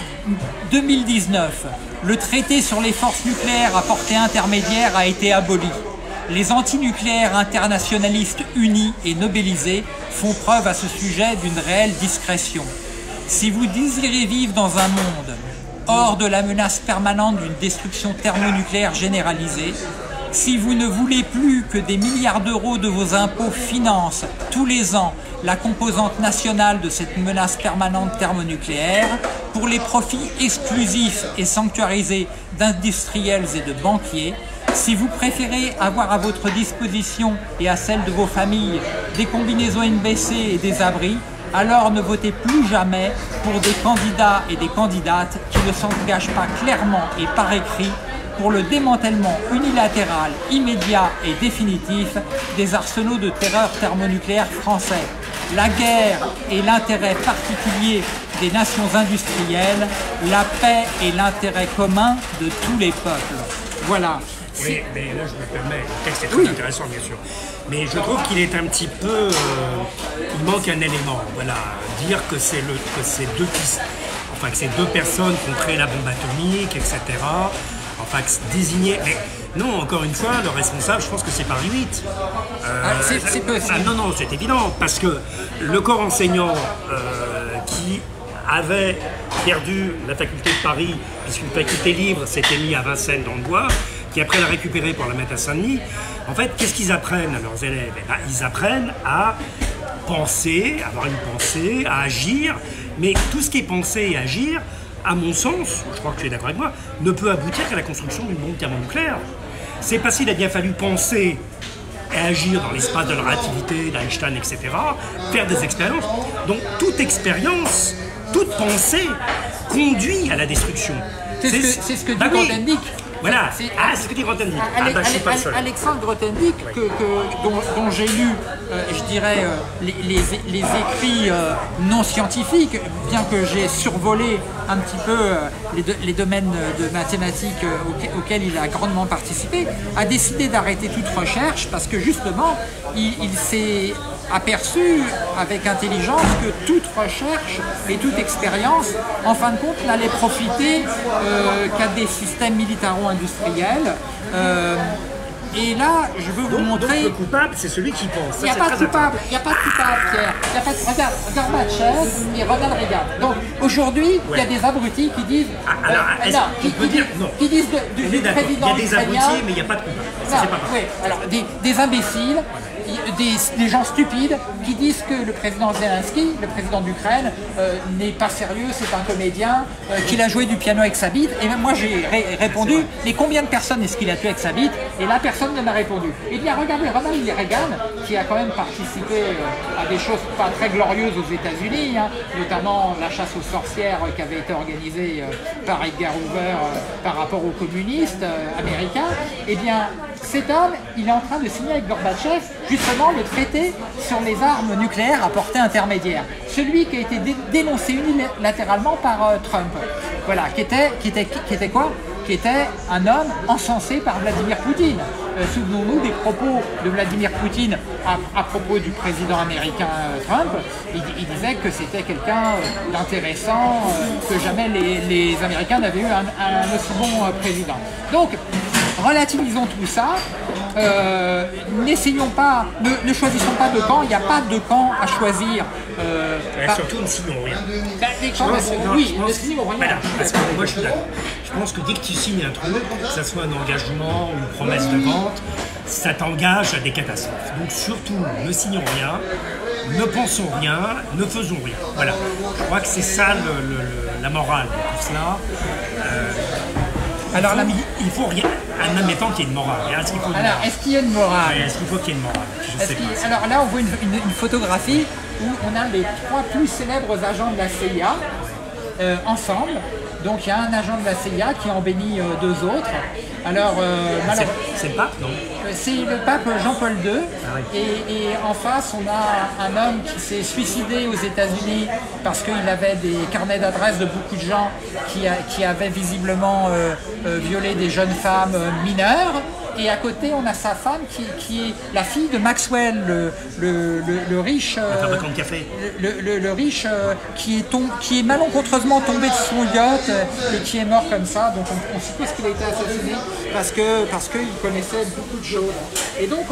Speaker 1: 2019, le traité sur les forces nucléaires à portée intermédiaire a été aboli. Les antinucléaires internationalistes unis et nobelisés font preuve à ce sujet d'une réelle discrétion. Si vous désirez vivre dans un monde hors de la menace permanente d'une destruction thermonucléaire généralisée, si vous ne voulez plus que des milliards d'euros de vos impôts financent tous les ans la composante nationale de cette menace permanente thermonucléaire, pour les profits exclusifs et sanctuarisés d'industriels et de banquiers, si vous préférez avoir à votre disposition et à celle de vos familles des combinaisons NBC et des abris, alors ne votez plus jamais pour des candidats et des candidates qui ne s'engagent pas clairement et par écrit pour le démantèlement unilatéral, immédiat et définitif des arsenaux de terreur thermonucléaire français. La guerre est l'intérêt particulier des nations industrielles, la paix est l'intérêt commun de tous les peuples. Voilà.
Speaker 2: Oui, mais là je me permets, le texte est très intéressant bien sûr, mais je trouve qu'il est un petit peu, il manque un élément, voilà, dire que c'est que ces 2 personnes qui ont créé la bombe atomique, etc., enfin désigner, mais non, encore une fois, le responsable, je pense que c'est Paris 8.
Speaker 1: C'est possible.
Speaker 2: Non, c'est évident, parce que le corps enseignant qui avait perdu la faculté de Paris, puisqu'une faculté libre s'était mise à Vincennes dans le Bois, qui après l'a récupérée pour la mettre à Saint-Denis, en fait, qu'est-ce qu'ils apprennent à leurs élèves? Ils apprennent à penser, avoir une pensée, à agir, mais tout ce qui est penser et agir, à mon sens, je crois que tu es d'accord avec moi, ne peut aboutir qu'à la construction d'une bombe thermonucléaire. C'est parce qu'il a bien fallu penser et agir dans l'espace de la relativité, d'Einstein, etc., faire des expériences. Donc toute expérience, toute pensée conduit à la destruction.
Speaker 1: C'est ce que dit Grothendieck.
Speaker 2: Voilà, c'est ce que dit Grothendieck.
Speaker 1: Je suis pas le seul. Alexandre Grothendieck, dont j'ai lu, je dirais, les écrits non scientifiques, bien que j'ai survolé un petit peu les domaines de mathématiques auxquels il a grandement participé, a décidé d'arrêter toute recherche parce que justement, il s'est aperçu avec intelligence que toute recherche et toute expérience, en fin de compte, n'allait profiter qu'à des systèmes militaro-industriels. Et là, je veux vous montrer...
Speaker 2: Donc le coupable, c'est celui qui pense.
Speaker 1: Il n'y a pas de coupable, Pierre. Regarde Gorbatchev et Ronald Reagan. Donc aujourd'hui, il y a des abrutis qui disent... qui disent du président
Speaker 2: il y a des abrutis, mais il n'y a pas de coupable. Ça, c'est pas vrai.
Speaker 1: Oui, alors des imbéciles, des gens stupides qui disent que le président Zelensky, le président d'Ukraine, n'est pas sérieux, c'est un comédien, qu'il a joué du piano avec sa bite. Et même moi j'ai répondu, mais combien de personnes est-ce qu'il a tué avec sa bite? Et là personne ne m'a répondu. Eh bien regardez Ronald Reagan, qui a quand même participé à des choses pas très glorieuses aux États-Unis, hein, notamment la chasse aux sorcières qui avait été organisée par Edgar Hoover par rapport aux communistes américains. Eh bien cet homme, il est en train de signer avec Gorbatchev justement le traité sur les armes nucléaires à portée intermédiaire. Celui qui a été dénoncé unilatéralement par Trump. Voilà, qui était quoi? Qui était un homme encensé par Vladimir Poutine. Souvenons-nous des propos de Vladimir Poutine à propos du président américain Trump. Il disait que c'était quelqu'un d'intéressant, que jamais les Américains n'avaient eu un aussi bon président. Donc, relativisons tout ça, n'essayons pas, ne choisissons pas de camp, il n'y a pas de camp à choisir.
Speaker 2: Surtout ne signons rien.
Speaker 1: Ne signons rien.
Speaker 2: Parce que moi je suis d'accord. Je pense que dès que tu signes un truc, que ce soit un engagement ou une promesse de vente, ça t'engage à des catastrophes. Donc surtout, ne signons rien, ne pensons rien, ne faisons rien. Voilà. Je crois que c'est ça la morale de tout cela. Alors là, il faut rien. En admettant qu'il y ait une morale.
Speaker 1: Est-ce qu'il y a une morale?
Speaker 2: Est-ce qu'il faut qu'il y ait une morale?
Speaker 1: Alors là, on voit une photographie où on a les 3 plus célèbres agents de la CIA ensemble. Donc il y a un agent de la CIA qui en bénit 2 autres. Alors,
Speaker 2: c'est le pape, non?
Speaker 1: C'est le pape Jean-Paul II. Ah oui. Et en face, on a un homme qui s'est suicidé aux États-Unis parce qu'il avait des carnets d'adresses de beaucoup de gens qui avaient visiblement violé des jeunes femmes mineures. Et à côté, on a sa femme qui est la fille de Maxwell, le riche.
Speaker 2: Le fabricant de café.
Speaker 1: Le riche qui est malencontreusement tombé de son yacht et qui est mort comme ça. Donc on suppose qu'il a été assassiné parce qu'il connaissait beaucoup de choses. Et donc,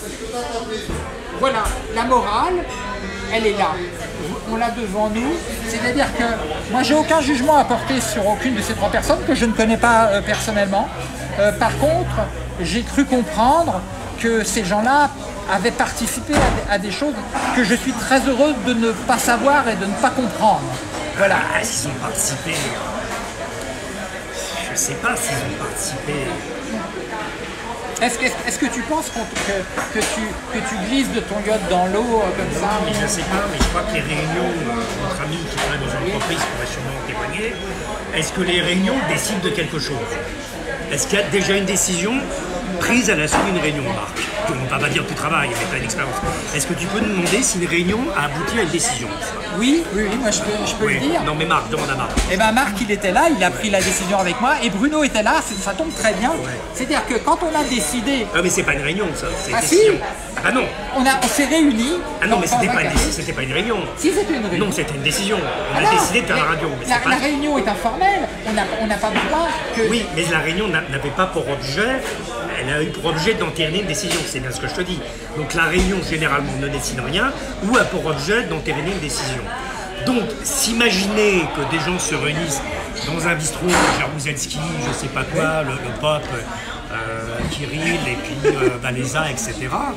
Speaker 1: voilà, la morale, elle est là. On l'a devant nous. C'est-à-dire que moi, j'ai aucun jugement à porter sur aucune de ces 3 personnes que je ne connais pas personnellement. Par contre, j'ai cru comprendre que ces gens-là avaient participé à des choses que je suis très heureux de ne pas savoir et de ne pas comprendre. Voilà.
Speaker 2: S'ils ont participé, je ne sais pas s'ils ont participé.
Speaker 1: Est-ce que tu penses que tu glisses de ton yacht dans l'eau comme ça?
Speaker 2: Mais je ne sais pas, mais je crois que les réunions, notre ami qui travaille dans une entreprise pourrait sûrement témoigner, est-ce que les réunions décident de quelque chose? Est-ce qu'il y a déjà une décision prise à la suite d'une réunion, Marc? On ne va pas dire que tu travailles, mais tu as une expérience. Est-ce que tu peux nous demander si une réunion a abouti à une décision?
Speaker 1: Oui, moi je peux le dire.
Speaker 2: Non mais Marc, demande à Marc.
Speaker 1: Eh bien Marc, il était là, il a pris la décision avec moi, et Bruno était là, ça tombe très bien. Ouais. C'est-à-dire que quand on a décidé...
Speaker 2: Ah mais c'est pas une réunion ça, c'est une
Speaker 1: décision.
Speaker 2: Ah non.
Speaker 1: On s'est réunis...
Speaker 2: Ah non mais c'était pas une réunion.
Speaker 1: Si c'était une réunion.
Speaker 2: Non, c'était une décision. On a décidé de faire la radio. Mais
Speaker 1: la réunion est informelle, on n'a pas besoin que...
Speaker 2: Oui, mais la réunion n'avait pas pour objet... Elle a eu pour objet d'enterrer une décision, c'est bien ce que je te dis. Donc la réunion, généralement, ne décide rien, ou a pour objet d'enterrer une décision. Donc, s'imaginer que des gens se réunissent dans un bistrot, Jaruzelski, je sais pas quoi, le pape, Kirill, et puis Valéza, etc.,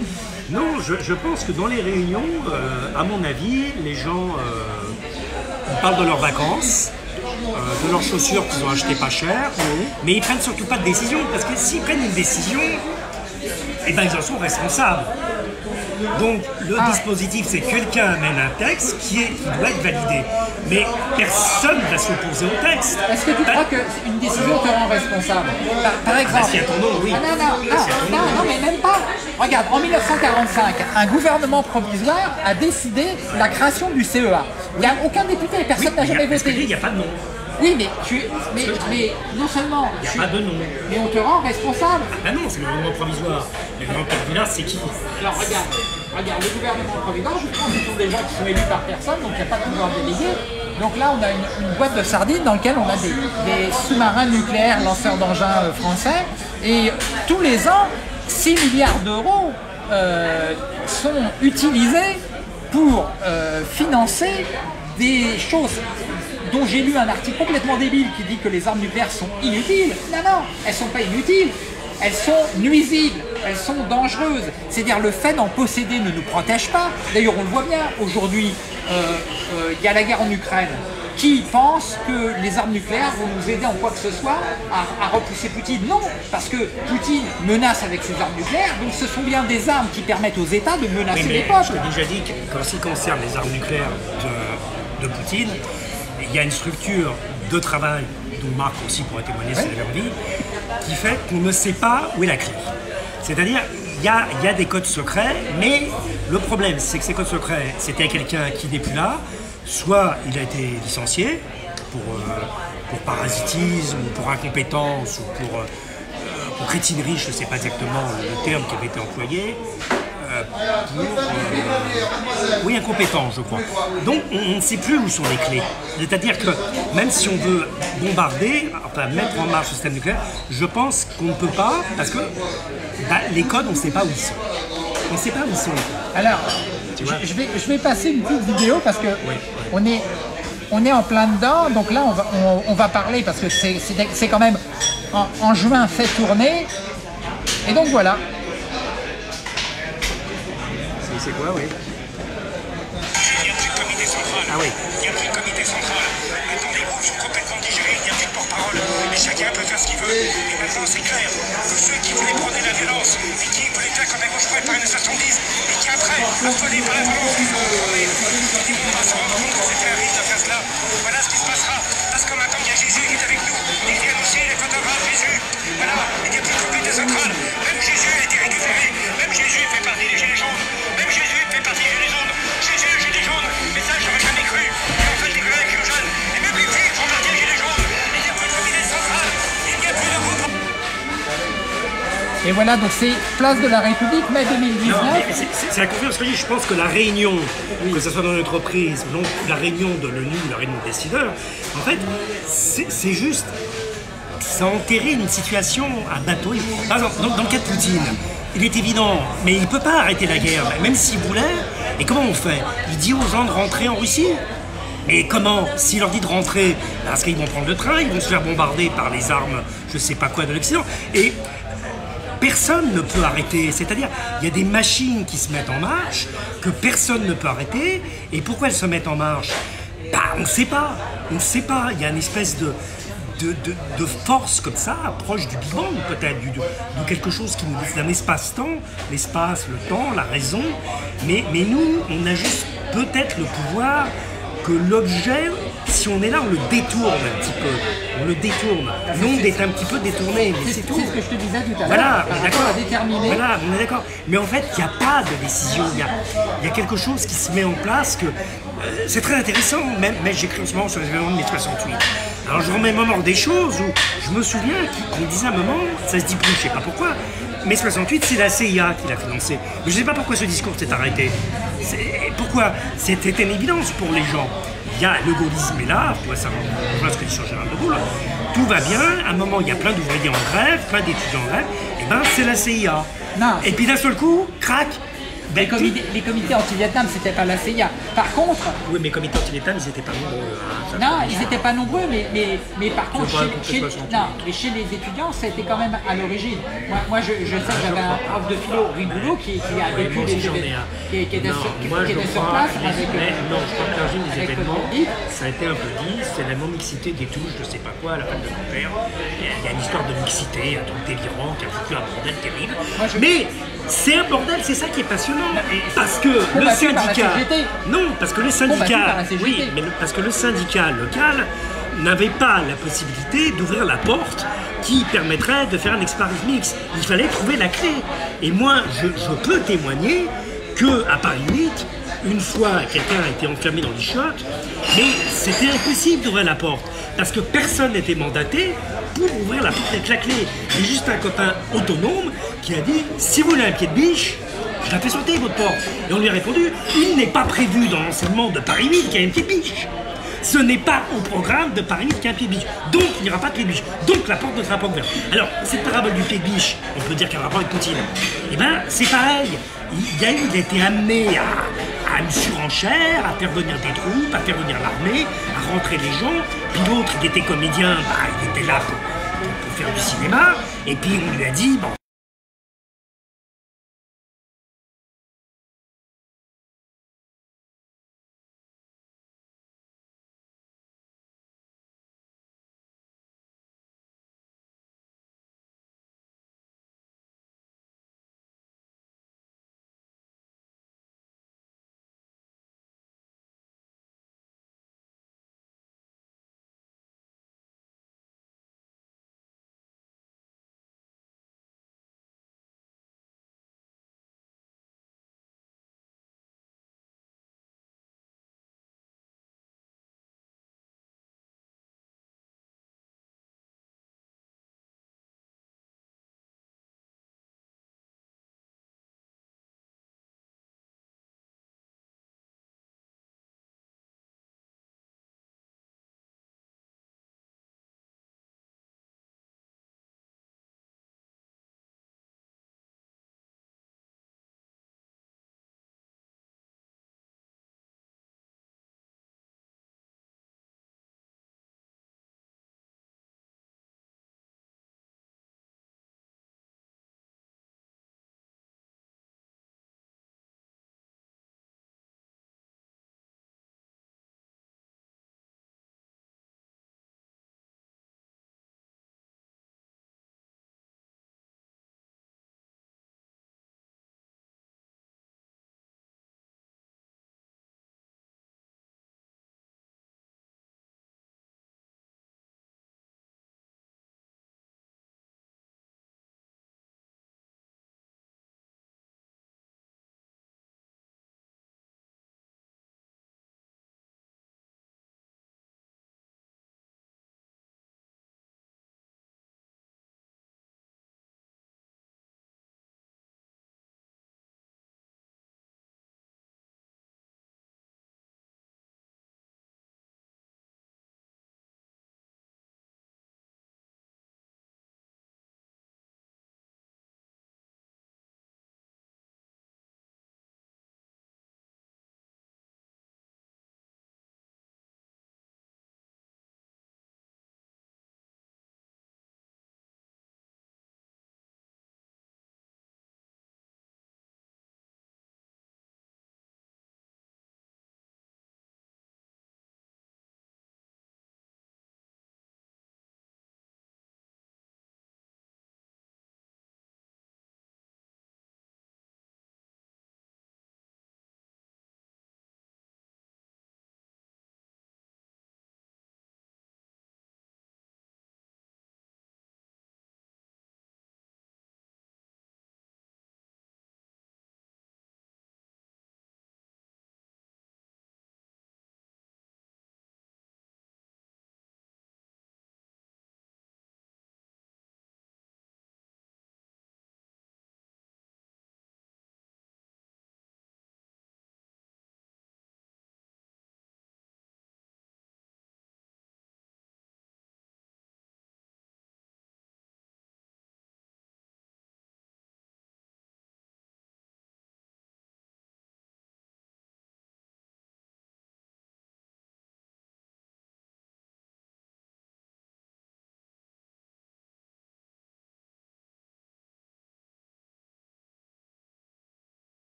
Speaker 2: Non, je pense que dans les réunions, à mon avis, les gens ils parlent de leurs vacances, de leurs chaussures qu'ils ont achetées pas cher, mais ils prennent surtout pas de décision, parce que s'ils prennent une décision, eh ben ils en sont responsables. Donc le dispositif, c'est que quelqu'un amène un texte qui doit être validé. Mais personne ne va s'opposer au texte.
Speaker 1: Est-ce que tu crois qu'une décision te rend responsable? Par exemple.
Speaker 2: S'il y a ton nom, oui.
Speaker 1: Non, mais même pas. Regarde, en 1945, un gouvernement provisoire a décidé la création du CEA. Il n'y a aucun député, personne n'a jamais voté.
Speaker 2: Il n'y a pas de nom.
Speaker 1: Oui, mais non seulement.
Speaker 2: Il n'y a pas de nom.
Speaker 1: Mais on te rend responsable.
Speaker 2: Ah non, c'est le gouvernement provisoire. Le gouvernement provisoire, c'est qui?
Speaker 1: Alors regarde, le gouvernement provisoire, je pense que ce sont des gens qui sont élus par personne, donc il n'y a pas de pouvoir délégué. Donc là, on a une boîte de sardines dans laquelle on a des sous-marins nucléaires, lanceurs d'engins français. Et tous les ans, 6 milliards d'euros sont utilisés pour financer des choses dont j'ai lu un article complètement débile qui dit que les armes nucléaires sont inutiles. Non, elles ne sont pas inutiles. Elles sont nuisibles, elles sont dangereuses. C'est-à-dire le fait d'en posséder ne nous protège pas. D'ailleurs, on le voit bien aujourd'hui, il y a la guerre en Ukraine. Qui pense que les armes nucléaires vont nous aider en quoi que ce soit à repousser Poutine? Non, parce que Poutine menace avec ses armes nucléaires, donc ce sont bien des armes qui permettent aux États de menacer les peuples.
Speaker 2: Je t'ai déjà dit qu'en ce qui concerne les armes nucléaires de Poutine, il y a une structure de travail dont Marc aussi pourrait témoigner sur leur vie, qui fait qu'on ne sait pas où est la clé. C'est-à-dire, il y a des codes secrets, mais le problème, c'est que ces codes secrets, c'était quelqu'un qui n'est plus là, soit il a été licencié pour parasitisme, ou pour incompétence, ou pour crétinerie, je ne sais pas exactement le terme qui avait été employé, oui, incompétent, je crois. Donc, on ne sait plus où sont les clés. C'est-à-dire que même si on veut bombarder, enfin mettre en marche le système nucléaire, je pense qu'on ne peut pas, parce que les codes, on ne sait pas où ils sont. On ne sait pas où ils sont.
Speaker 1: Alors, je vais passer une petite vidéo parce que on est en plein dedans. Donc là, on va parler parce que c'est quand même en juin fait tourner. Et donc voilà.
Speaker 2: C'est quoi, oui?
Speaker 3: Il n'y a plus de comité central.
Speaker 2: Ah oui.
Speaker 3: Il n'y a plus de comité central. Maintenant, les groupes sont complètement digérés. Il n'y a plus de porte-parole. Et chacun peut faire ce qu'il veut. Et maintenant, c'est clair. Tous ceux qui voulaient prôner la violence et qui voulaient faire comme les gauche par une 70 et qui après, affolés par la violence qu'ils ont prônée, ils vont pas se rendre compte que c'était un risque de faire cela. Voilà ce qui se passera. Parce que maintenant, il y a Jésus qui est avec nous. Il vient aussi les photographes Jésus. Voilà. Il n'y a plus de comité central. Même Jésus a été récupéré. Même Jésus fait partie des gilets jaunes. Même Jésus fait partie des gilets jaunes. Jésus, le gilet jaune. Mais ça, j'aurais jamais cru. Et en fait, les collègues qui jeunes. Et même les filles font partie des gilets jaunes. Il n'y a plus de comité central. Il n'y a plus de groupe.
Speaker 1: Et voilà, donc c'est Place de la République, mai 2019.
Speaker 2: C'est la confiance que je pense que la réunion, que ce soit dans l'entreprise, donc la réunion de l'ONU, la réunion des décideurs, en fait, c'est juste, ça a enterré une situation à bateau. Par exemple, dans le cas de Poutine, il est évident, mais il ne peut pas arrêter la guerre, même s'il voulait. Et comment on fait? Il dit aux gens de rentrer en Russie. Mais comment? S'il leur dit de rentrer, parce qu'ils vont prendre le train, ils vont se faire bombarder par les armes, je ne sais pas quoi, de l'Occident. Et personne ne peut arrêter. C'est-à-dire, il y a des machines qui se mettent en marche, que personne ne peut arrêter. Et pourquoi elles se mettent en marche? On ne sait pas. On ne sait pas. Il y a une espèce de force comme ça, proche du Big Bang peut-être, de quelque chose qui nous dit d'un espace-temps, l'espace, le temps, la raison. Mais nous, on a juste peut-être le pouvoir que l'objet, si on est là, on le détourne un petit peu. On le détourne. L'onde est un petit peu détournée, mais c'est tout.
Speaker 1: C'est ce que je te disais tout à l'heure.
Speaker 2: Voilà, on est d'accord.
Speaker 1: Voilà,
Speaker 2: on est d'accord. Mais en fait, il n'y a pas de décision. Il y a quelque chose qui se met en place que... c'est très intéressant. Même j'écris en ce moment sur les événements de mai 68. Alors je remémore des choses où je me souviens qu'on disait à un moment, ça se dit plus, je ne sais pas pourquoi, mai 68, c'est la CIA qui l'a financé. Mais je ne sais pas pourquoi ce discours s'est arrêté. Pourquoi? C'était une évidence pour les gens. Il y a le gaullisme est là, tu vois, ça rejoint ce que dit Général de Gaulle. Tout va bien, à un moment il y a plein d'ouvriers en grève, plein d'étudiants en grève, et ben c'est la CIA. Non. Et puis d'un seul coup, crac,
Speaker 1: les comités anti-Vietnam, c'était pas la CIA. Par contre...
Speaker 2: Oui, mais les comités anti-Vietnam, ils n'étaient pas nombreux. Hein,
Speaker 1: non, ils n'étaient pas nombreux, mais par contre, chez les étudiants, ça a été quand même à l'origine. Moi, je sais que j'avais un prof de philo rigolo qui a vécu qui était sur place avec...
Speaker 2: Non, je crois que l'origine des événements, ça a été un peu dit, c'est la non-mixité des touches, je sais pas quoi, à la fin de mon père. Il y a une histoire de mixité, un truc délirant, qui a foutu un bordel terrible. Mais c'est un bordel, c'est ça qui est passionnant. Parce que le syndicat... Non, parce que le syndicat... Oui, mais parce que le syndicat local n'avait pas la possibilité d'ouvrir la porte qui permettrait de faire un expérience mix. Il fallait trouver la clé. Et moi, je peux témoigner qu'à Paris 8, une fois, quelqu'un a été enfermé dans les chiottes, mais c'était impossible d'ouvrir la porte, parce que personne n'était mandaté pour ouvrir la porte avec la clé. Il y a juste un copain autonome qui a dit « Si vous voulez un pied de biche, je la fais sauter votre porte. » Et on lui a répondu « Il n'est pas prévu dans l'enseignement de Paris 8 qu'il y ait un pied de biche. Ce n'est pas au programme de Paris 8 qu'il y a un pied de biche. Donc il n'y aura pas de pied de biche. Donc la porte ne sera pas ouverte. » Alors, cette parabole du pied de biche, on peut dire qu'elle a un rapport avec Poutine. Eh bien, c'est pareil. Il a été amené à une surenchère, à faire venir des troupes, à faire venir l'armée, à rentrer les gens. Puis l'autre, il était comédien, il était là pour faire du cinéma. Et puis on lui a dit, bon,